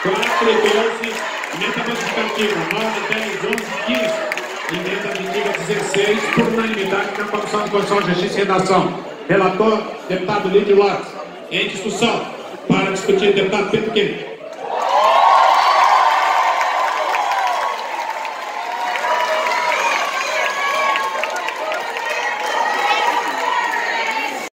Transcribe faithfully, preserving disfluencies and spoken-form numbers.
quatro e doze, emenda modificativa nove, dez, onze, quinze, emenda aditiva dezesseis, por unanimidade na Comissão de Constituição, Justiça e Redação. Relator, deputado Lídio Lopes. Em discussão, para discutir, deputado Pedro Queiro.